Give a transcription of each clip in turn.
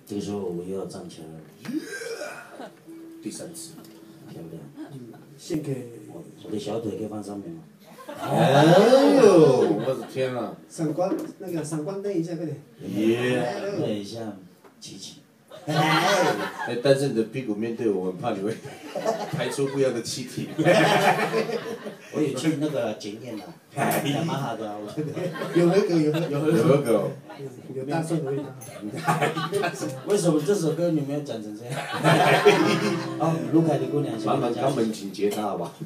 这个时候我又要站起来了， 第3次， 漂亮。 献给我的小腿可以放上面吗？ 哎呦，我的天啊！ 闪光闪光灯一下，快点。 耶！ 有点像琪琪。 哎，但是你的屁股面对我，很怕你会排出不一样的气体。 我有去那个检验了，蛮好的啊，我觉得。 有合格，有合格。 有合格哦。 有大蒜的味道。 为什么这首歌你没有讲成这样？哦，卢凯的姑娘， 麻烦肛门请接他好吧？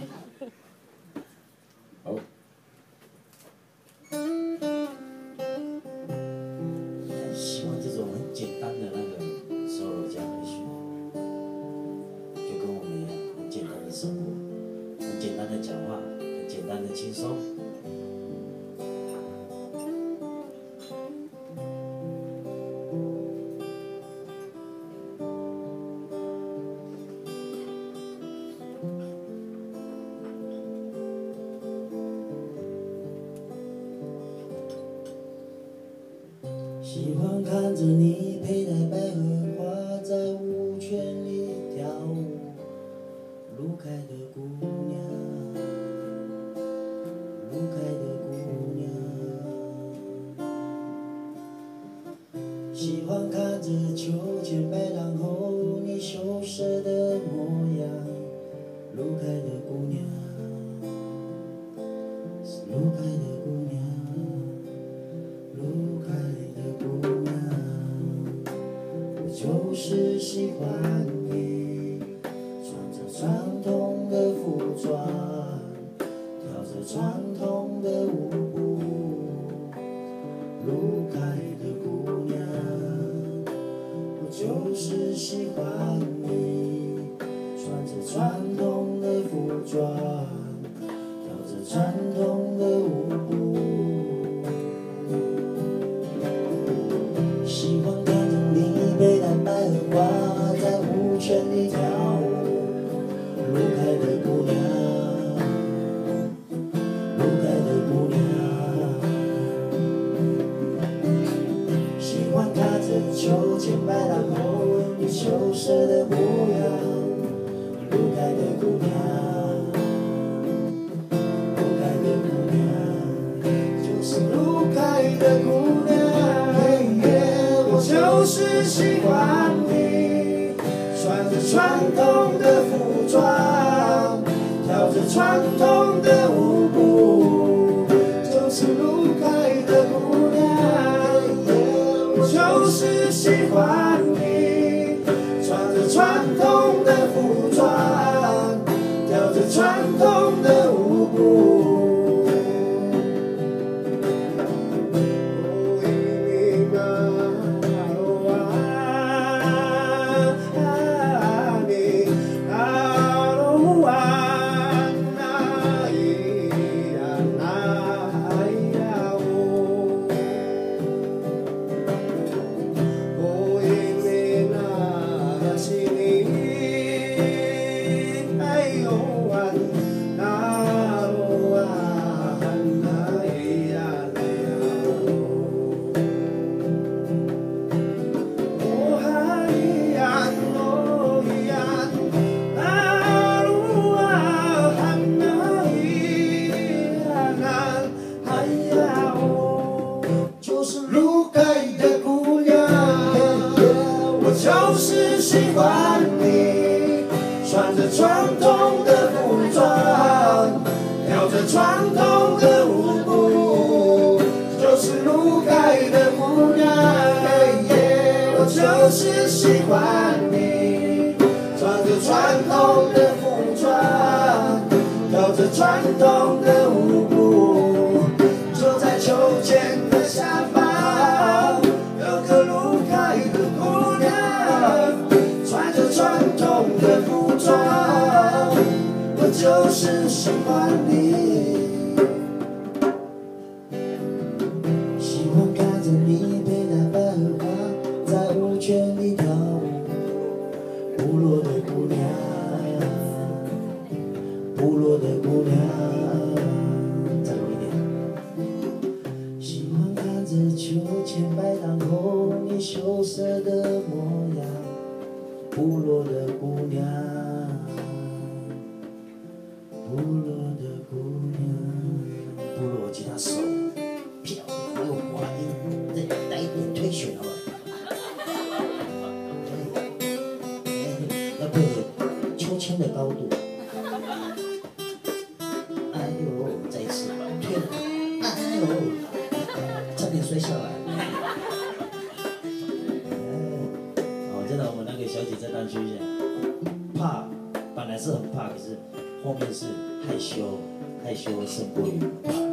好。 喜欢这种很简单的那个 solo 加回旋，就跟我们一样，很简单的生活，很简单的讲话，很简单的轻松。喜欢看着你佩戴百合花，在舞圈里跳舞，路开的姑娘，路开的姑娘。喜欢看着秋千摆荡后你羞涩的模样，路开的姑娘，是路开的姑娘。路开的姑娘，我就是喜欢你，穿着传统的服装，跳着传统的舞步。路开的姑娘，我就是喜欢你，穿着传统的服装，跳着传统的舞步。喜欢看着你佩戴百合花，在舞圈里跳舞，路开的姑娘，路开的姑娘。喜欢看着秋千摆荡后你羞涩的模样，路开的姑娘，路开的姑娘，就是路开的姑娘。就是喜欢你，穿着传统的服装，跳着传统的舞步，就是路开的姑娘。我就是喜欢你，穿着传统的服装，跳着传统的舞步。就是喜欢你，穿着传统的服装，跳着传统的舞步，就是路开的姑娘。我就是喜欢你，穿着传统的服装，跳着传统的舞步，坐在秋千的下方，有个路开的姑娘。穿着传统的服装，我就是喜欢你。喜欢看着你佩戴百合花，在舞圈里跳舞， 羞涩的模样，部落的姑娘，部落的姑娘，部落吉他手，漂亮又滑音，再带一点推选好不好？要配合秋千的高度。哎呦，再一次推了，哎呦，差点摔下来。真的，我们那个小姐在当区一下，怕，本来是很怕，可是后面是害羞，害羞胜过于怕。